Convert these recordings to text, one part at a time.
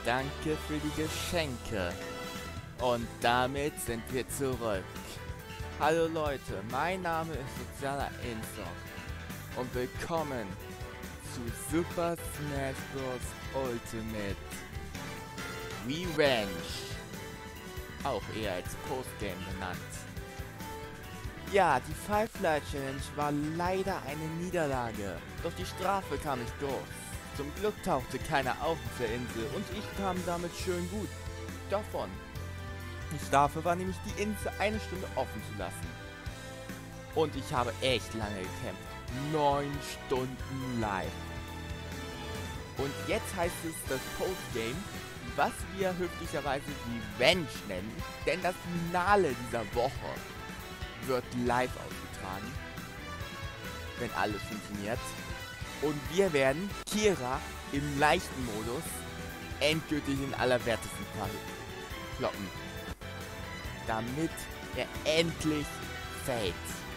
Danke für die Geschenke. Und damit sind wir zurück. Hallo Leute, mein Name ist Sozialer Insock und willkommen zu Super Smash Bros. Ultimate Revenge, auch eher als Postgame genannt. Ja, die Firefly Challenge war leider eine Niederlage, doch die Strafe kam ich durch. Zum Glück tauchte keiner auf der Insel und ich kam damit schön gut davon. Die Strafe war nämlich, die Insel eine Stunde offen zu lassen. Und ich habe echt lange gekämpft. 9 Stunden live. Und jetzt heißt es das Postgame, was wir höflicherweise Revenge nennen, denn das Finale dieser Woche wird live ausgetragen, wenn alles funktioniert. Und wir werden Kira im leichten Modus endgültig in allerwertesten Fall kloppen, damit er endlich fällt.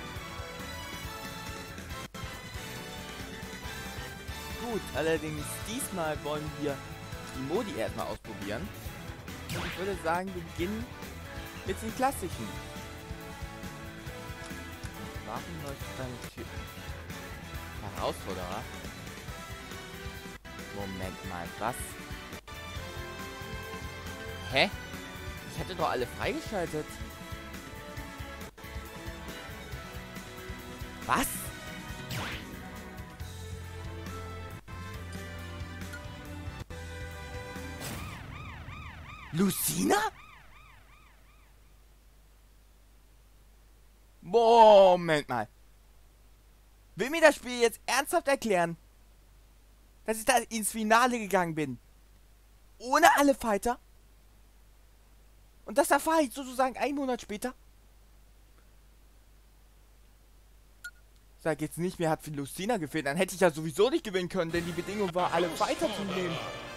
Gut, allerdings diesmal wollen wir die Modi erstmal ausprobieren. Und ich würde sagen, wir beginnen mit den klassischen. Warum läuft dann Typ? Herausforderer? Moment mal, was? Hä? Ich hatte doch alle freigeschaltet. Was? Lucina? Moment mal. Will mir das Spiel jetzt ernsthaft erklären, dass ich da ins Finale gegangen bin? Ohne alle Fighter? Und das erfahre ich sozusagen 1 Monat später? Sag jetzt nicht, mir hat für Lucina gefehlt, dann hätte ich ja sowieso nicht gewinnen können, denn die Bedingung war, alle Fighter zu nehmen.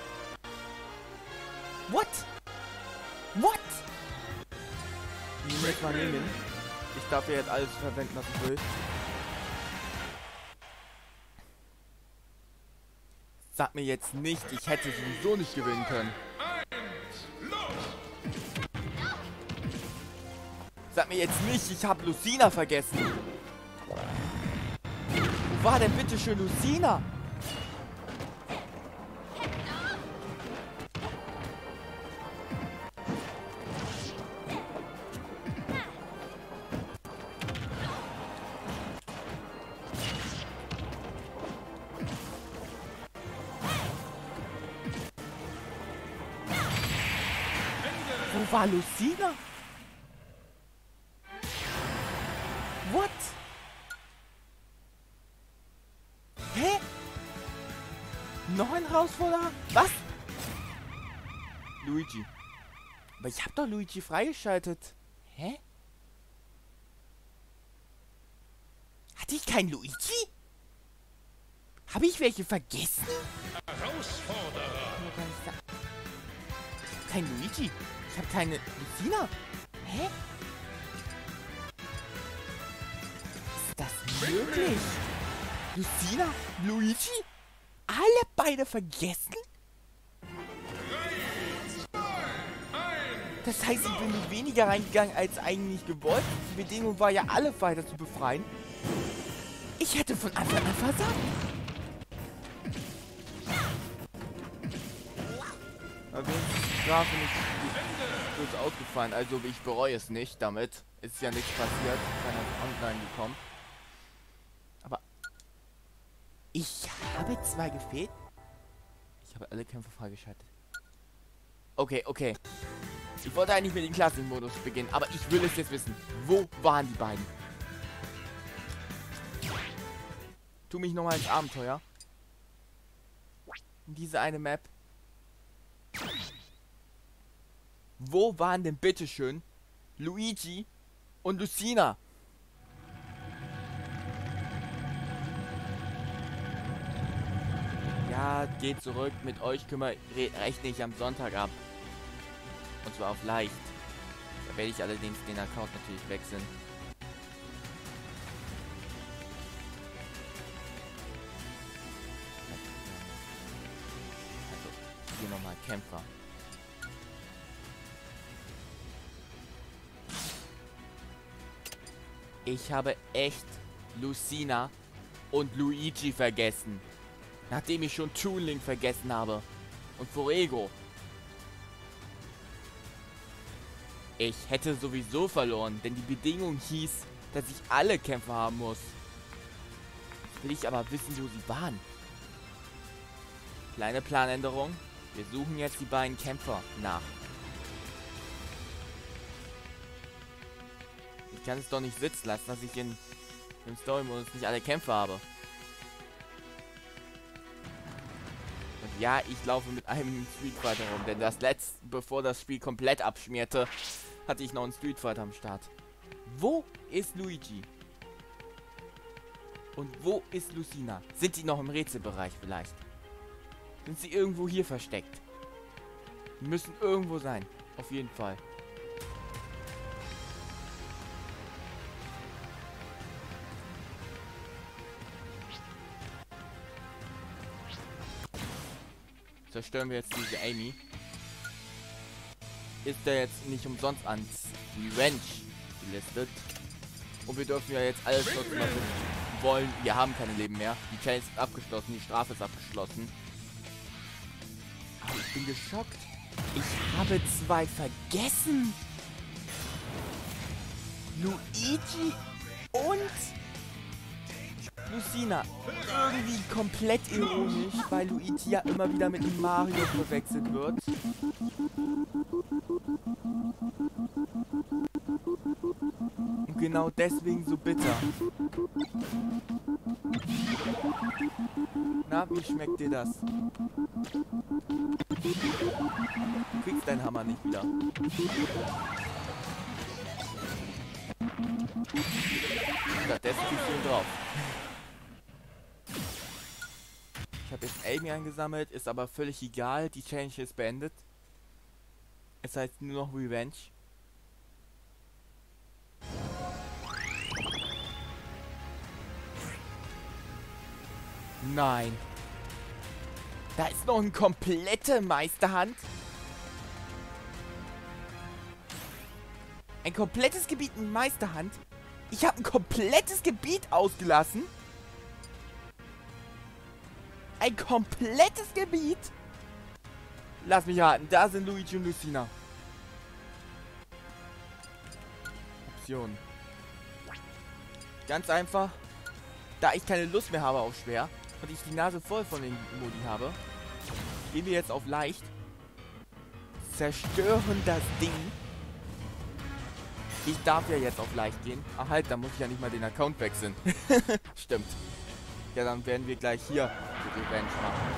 What? What? Ich muss jetzt mal nehmen. Ich darf ja jetzt alles verwenden, was ich will. Sag mir jetzt nicht, ich hätte sowieso nicht gewinnen können. Sag mir jetzt nicht, ich habe Lucina vergessen. Wo war denn bitte schön Lucina? Wo war Lucina? What? Hä? Noch ein Herausforderer? Was? Luigi. Aber ich habe doch Luigi freigeschaltet. Hä? Hatte ich keinen Luigi? Habe ich welche vergessen? Herausforderer. Ich habe keinen Luigi. Ich habe keine Lucina. Hä? Ist das möglich? Lucina? Luigi? Alle beide vergessen? Das heißt, ich bin mit weniger reingegangen als eigentlich gewollt. Die Bedingung war ja, alle Fighter zu befreien. Ich hätte von Anfang an versagt. Aber wenigstens ist die Strafe nicht kurz ausgefallen. Also ich bereue es nicht damit. Ist ja nichts passiert. Keiner online gekommen. Aber ich habe 2 gefehlt. Ich habe alle Kämpfe freigeschaltet. Okay, okay. Ich wollte eigentlich mit dem Klassikmodus beginnen, aber ich will es jetzt wissen. Wo waren die beiden? Tu mich nochmal ins Abenteuer. In diese eine Map. Wo waren denn bitteschön Luigi und Lucina? Ja, geht zurück. Mit euch rechne ich am Sonntag ab. Und zwar auf leicht. Da werde ich allerdings den Account natürlich wechseln. Also, hier nochmal Kämpfer. Ich habe echt Lucina und Luigi vergessen. Nachdem ich schon Toon Link vergessen habe. Und Fuego. Ich hätte sowieso verloren, denn die Bedingung hieß, dass ich alle Kämpfer haben muss. Jetzt will ich aber wissen, wo sie waren. Kleine Planänderung. Wir suchen jetzt die beiden Kämpfer nach. Ich kann es doch nicht sitzen lassen, dass ich im Story-Modus nicht alle Kämpfer habe. Und ja, ich laufe mit einem Street Fighter rum, denn bevor das Spiel komplett abschmierte, hatte ich noch einen Street Fighter am Start. Wo ist Luigi? Und wo ist Lucina? Sind die noch im Rätselbereich vielleicht? Sind sie irgendwo hier versteckt? Die müssen irgendwo sein. Auf jeden Fall. Zerstören wir jetzt diese Amy. Ist der jetzt nicht umsonst ans Revenge gelistet. Und wir dürfen ja jetzt alles nutzen, was wir wollen. Wir haben keine Leben mehr. Die Challenge ist abgeschlossen, die Strafe ist abgeschlossen. Aber ich bin geschockt. Ich habe 2 vergessen. Luigi und Lucina. Irgendwie komplett ironisch, weil Luigi ja immer wieder mit Mario verwechselt wird. Und genau deswegen so bitter. Na, wie schmeckt dir das? Du kriegst deinen Hammer nicht wieder. Stattdessen kriegst du ihn drauf. Ich habe jetzt Amy eingesammelt, ist aber völlig egal. Die Challenge ist beendet. Es heißt nur noch Revenge. Nein. Da ist noch eine komplette Meisterhand. Ein komplettes Gebiet mit Meisterhand. Ich habe ein komplettes Gebiet ausgelassen. Ein komplettes Gebiet. Lass mich raten. Da sind Luigi und Lucina. Optionen. Ganz einfach. Da ich keine Lust mehr habe auf schwer und ich die Nase voll von den Modi habe, gehen wir jetzt auf leicht. Zerstören das Ding. Ich darf ja jetzt auf leicht gehen. Ach halt, da muss ich ja nicht mal den Account wechseln. Stimmt. Ja, dann werden wir gleich hier die Revenge machen.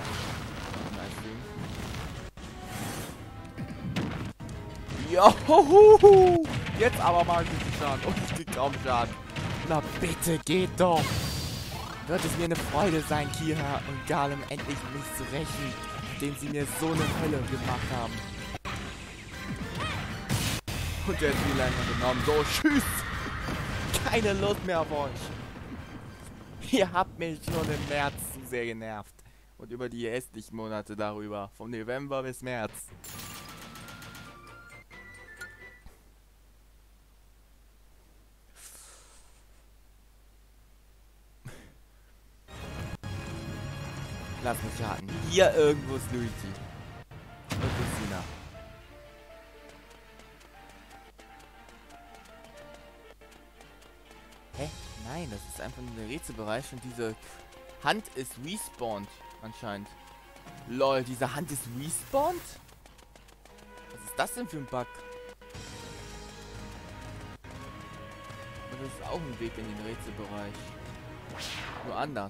Johoho! Jetzt aber mal Schaden. Und ich krieg kaum Schaden. Na bitte, geht doch! Wird es mir eine Freude sein, Kira und Garlem endlich mich zu rächen, indem sie mir so eine Hölle gemacht haben. Und der ist wie lange genommen. So, tschüss! Keine Lust mehr auf euch. Ihr habt mich schon im März zu sehr genervt. Und über die restlichen Monate darüber. Vom November bis März. Lass mich raten. Hier irgendwo ist Luigi. Und Lucina. Hä? Nein, das ist einfach nur der Rätselbereich und diese Hand ist respawned anscheinend. Lol, diese Hand ist respawned? Was ist das denn für ein Bug? Und das ist auch ein Weg in den Rätselbereich. Nur anders.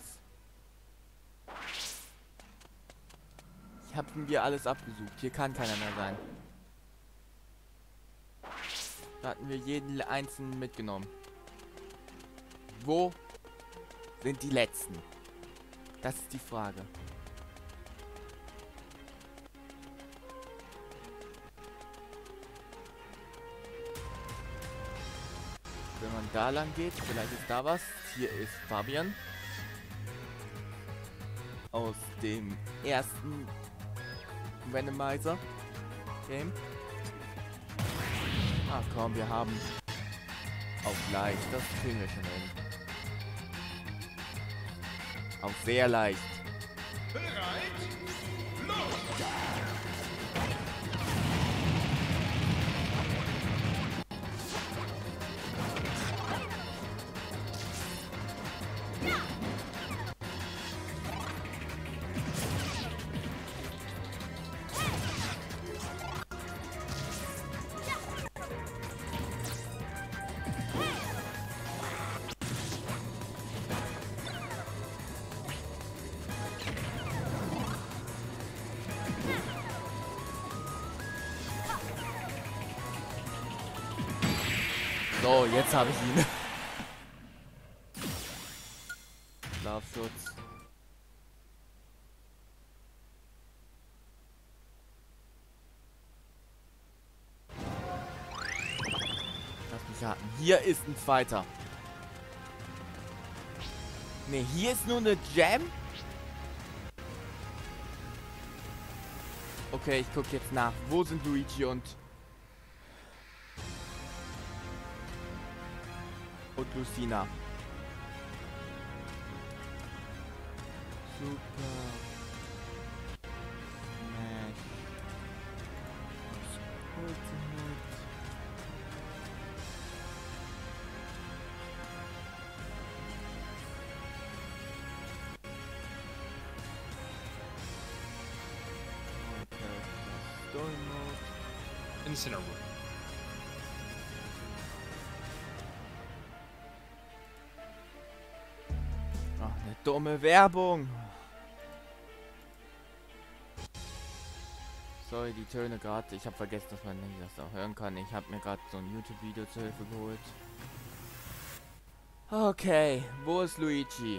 Ich habe hier alles abgesucht. Hier kann keiner mehr sein. Da hatten wir jeden einzelnen mitgenommen. Wo sind die letzten? Das ist die Frage. Wenn man da lang geht, vielleicht ist da was. Hier ist Fabian. Aus dem ersten Randomizer Game. Ah komm, wir haben Auf leicht, das kriegen wir schon hin. Auf sehr leicht. Bereit? Los! So, jetzt habe ich ihn. Schlafschutz. Lass mich raten. Hier ist ein zweiter. Ne, hier ist nur eine Gem. Okay, ich gucke jetzt nach. Wo sind Luigi und Lucina? Super Smash Ultimate. Okay, Story Mode. Incineroar. Ach, eine dumme Werbung. Sorry, die Töne gerade. Ich habe vergessen, dass man nicht das auch hören kann. Ich habe mir gerade so ein YouTube-Video zur Hilfe geholt. Okay, wo ist Luigi?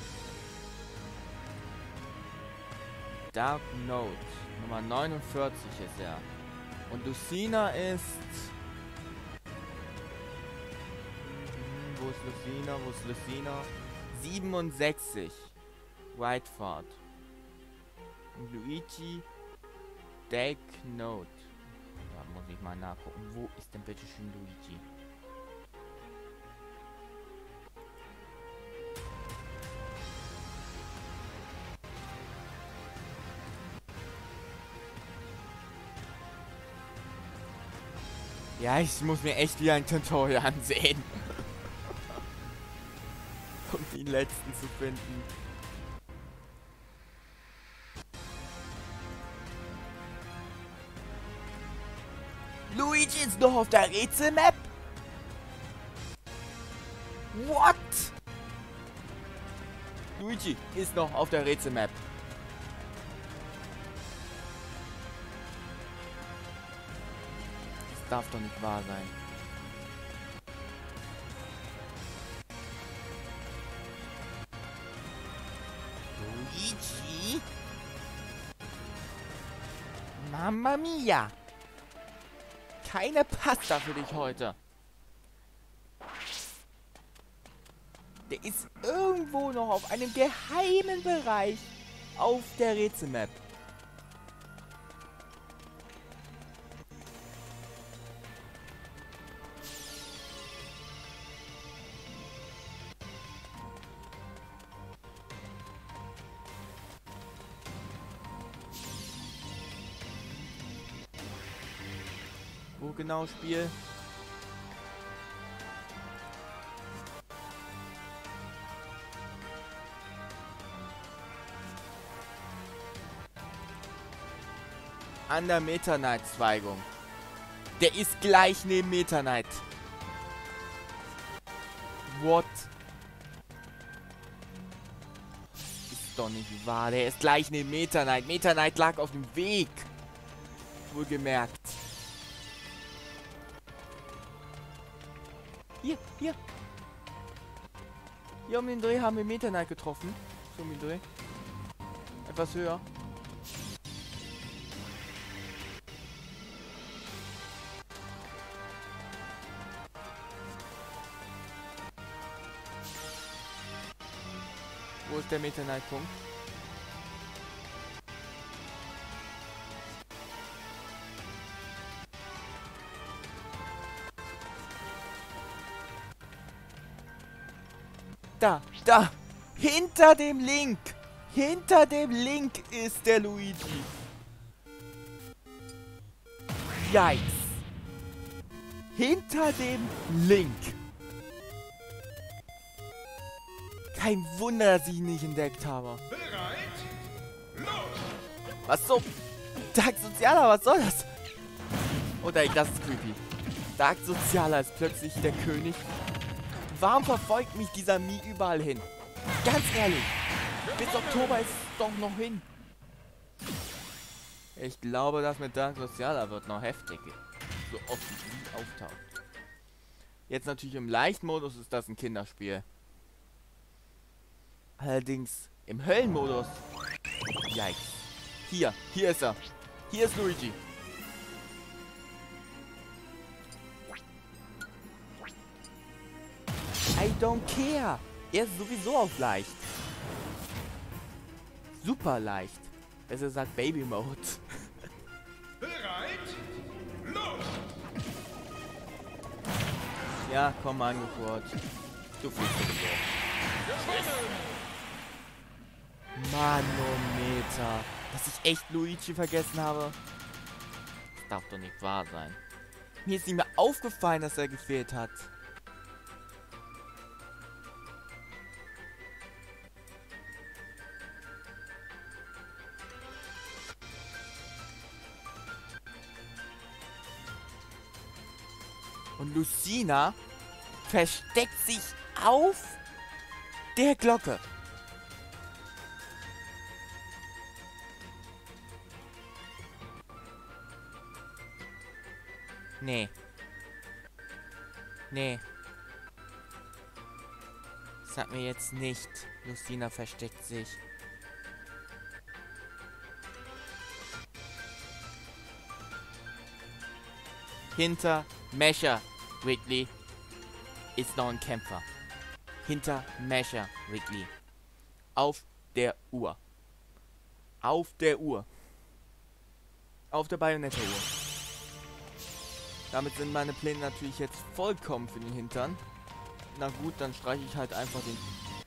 Dark Note. Nummer 49 ist er. Und Lucina ist... Wo ist Lucina? Wo ist Lucina? 67. Whiteford. Und Luigi... Dark Note. Da muss ich mal nachgucken. Wo ist denn bitte schön Luigi? Ja, ich muss mir echt wieder ein Tutorial ansehen. Um den letzten zu finden. Luigi ist noch auf der Rätselmap? What? Luigi ist noch auf der Rätselmap. Das darf doch nicht wahr sein. Luigi? Mamma mia! Keine Pasta für dich heute. Der ist irgendwo noch auf einem geheimen Bereich auf der Rätselmap. Wo genau, Spiel? An der Meta Knight-Zweigung. Der ist gleich neben Meta Knight. What? Ist doch nicht wahr. Der ist gleich neben Meta Knight. Meta Knight lag auf dem Weg. Wohlgemerkt. Hier, hier. Hier um den Dreh haben wir Meta Knight getroffen. So um den Dreh. Etwas höher. Wo ist der Meta Knight Punkt? Da! Hinter dem Link! Hinter dem Link ist der Luigi! Yikes! Hinter dem Link! Kein Wunder, dass ich ihn nicht entdeckt habe. Bereit? Los! Was so? Dark Sozialer, was soll das? Oh nein, das ist creepy. Dark Sozialer ist plötzlich der König. Warum verfolgt mich dieser Mii überall hin? Ganz ehrlich, bis Oktober ist es doch noch hin. Ich glaube, das mit Dark Sozialer wird noch heftig. So oft wie Mii auftaucht. Jetzt natürlich im Leichtmodus ist das ein Kinderspiel. Allerdings im Höllenmodus. Yikes. Hier ist er. Hier ist Luigi. I don't care. Er ist sowieso auf leicht. Super leicht. Besser gesagt Baby Mode. Bereit? Los! Ja, komm angequatscht. Du fliegst sowieso. Manometer. Dass ich echt Luigi vergessen habe. Das darf doch nicht wahr sein. Mir ist nicht mehr aufgefallen, dass er gefehlt hat. Und Lucina versteckt sich auf der Glocke. Nee. Nee. Sag mir jetzt nicht. Lucina versteckt sich. Hinter Mescher Wrigley ist noch ein Kämpfer. Hinter Mescher Wrigley. Auf der Uhr. Auf der Uhr. Auf der Bayonetta-Uhr. Damit sind meine Pläne natürlich jetzt vollkommen für den Hintern. Na gut, dann streiche ich halt einfach den...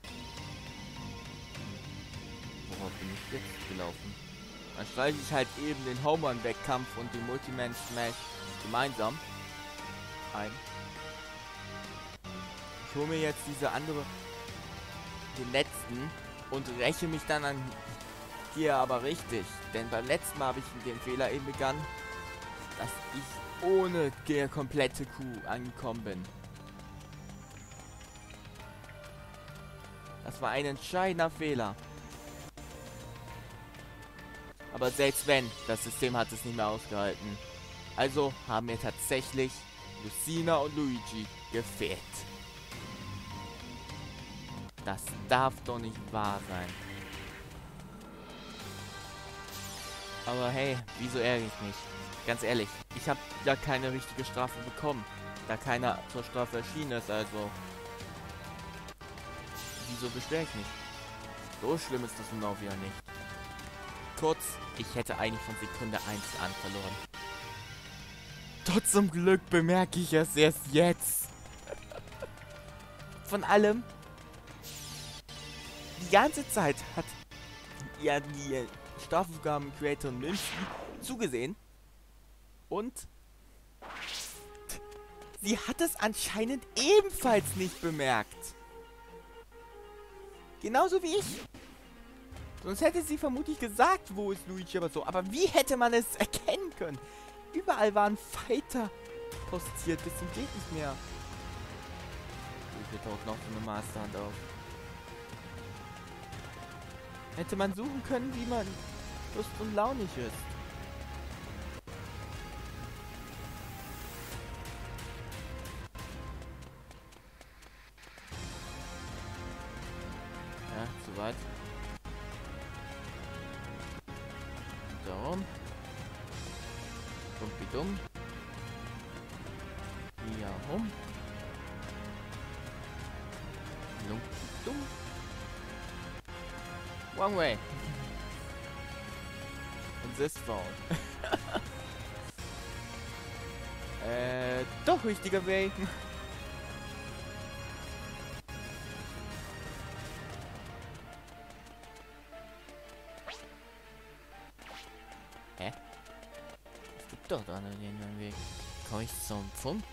Worauf bin ich jetzt gelaufen? Dann streiche ich halt eben den Home-Run-Wettkampf und den Multi-Man-Smash gemeinsam ein. Ich hole mir jetzt diese andere, den letzten, und räche mich dann an hier aber richtig. Denn beim letzten Mal habe ich den Fehler eben begangen, dass ich ohne der komplette Kuh angekommen bin. Das war ein entscheidender Fehler. Aber selbst wenn, das System hat es nicht mehr ausgehalten. Also haben mir tatsächlich Lucina und Luigi gefehlt. Das darf doch nicht wahr sein. Aber hey, wieso ärgere ich mich? Ganz ehrlich, ich habe ja keine richtige Strafe bekommen, da keiner zur Strafe erschienen ist, also... Wieso beschwere ich mich? So schlimm ist das nun auch wieder nicht. Kurz, ich hätte eigentlich von Sekunde 1 an verloren. Doch zum Glück bemerke ich es erst jetzt. Von allem, die ganze Zeit hat ja die Strafaufgaben-Creator München zugesehen. Und sie hat es anscheinend ebenfalls nicht bemerkt. Genauso wie ich. Sonst hätte sie vermutlich gesagt, wo ist Luigi, aber so. Aber wie hätte man es erkennen können? Überall waren Fighter postiert, bis zum geht nicht mehr. Hier taucht noch so eine Masterhand auf. Hätte man suchen können, wie man lust und launig ist. Ja, zu weit. Darum. Dumm. Hier rum. Dumm. Wrong way. Und this phone. Doch richtiger Way. komme ich zum Punkt?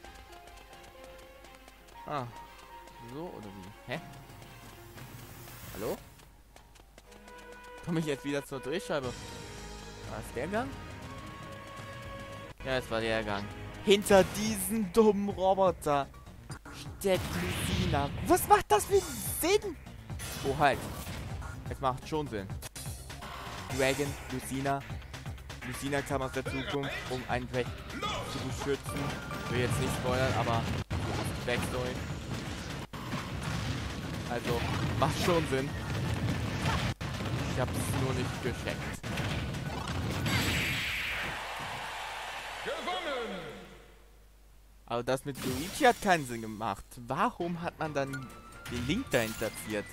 Ah, so oder wie? Hä? Hallo? Komme ich jetzt wieder zur Drehscheibe? War es der Gang? Ja, es war der Gang. Hinter diesen dummen Roboter steckt Lucina. Was macht das für Sinn? Oh, halt. Es macht schon Sinn. Dragon, Lucina. Lucina kam aus der Zukunft, um einen Weg zu beschützen. Ich will jetzt nicht spoilern, aber Backstory. Also, macht schon Sinn. Ich hab's nur nicht gecheckt. Gewonnen! Aber das mit Luigi hat keinen Sinn gemacht. Warum hat man dann den Link dahin platziert?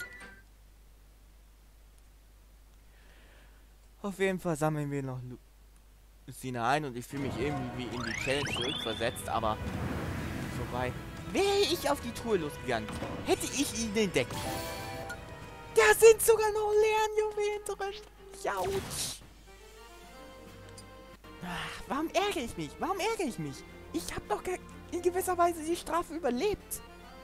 Auf jeden Fall sammeln wir noch Lucina ein und ich fühle mich irgendwie in die Challenge zurückversetzt, aber vorbei. Wäre ich auf die Tour losgegangen, hätte ich ihn entdeckt. Da sind sogar noch Lernjuwelen drin. Jautsch. Ach, warum ärgere ich mich? Warum ärgere ich mich? Ich habe doch in gewisser Weise die Strafe überlebt.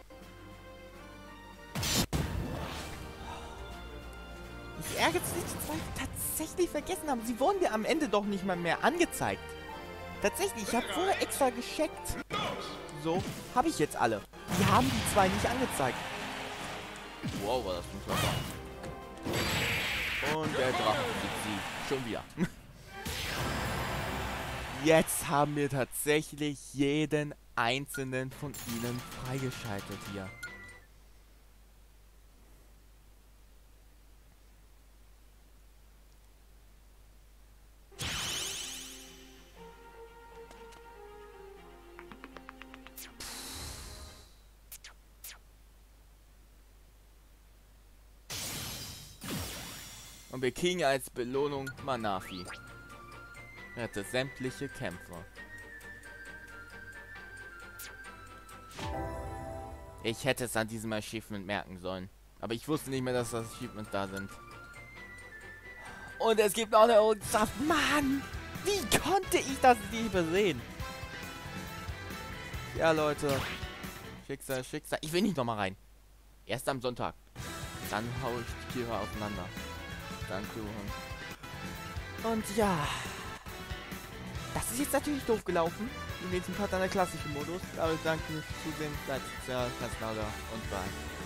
Ich ärgere mich, die zwei tatsächlich vergessen haben. Sie wurden mir am Ende doch nicht mal mehr angezeigt. Tatsächlich, ich habe vorher extra gecheckt. So, habe ich jetzt alle. Die haben die zwei nicht angezeigt. Wow, war das ein Körper. Und der Drache besiegt sie. Schon wieder. Jetzt haben wir tatsächlich jeden einzelnen von ihnen freigeschaltet hier. Und wir kriegen als Belohnung Manafi. Rette sämtliche Kämpfer. Ich hätte es an diesem Achievement merken sollen. Aber ich wusste nicht mehr, dass das Achievement da sind. Und es gibt noch eine Errungenschaft. Mann! Wie konnte ich das nicht übersehen? Ja, Leute. Schicksal, Schicksal. Ich will nicht nochmal rein. Erst am Sonntag. Dann hau ich die Kira auseinander. Danke. Und ja. Das ist jetzt natürlich doof gelaufen. Im nächsten Part dann der klassische Modus. Aber danke fürs Zusehen. Bleibt sozial, lasst lauter und bye.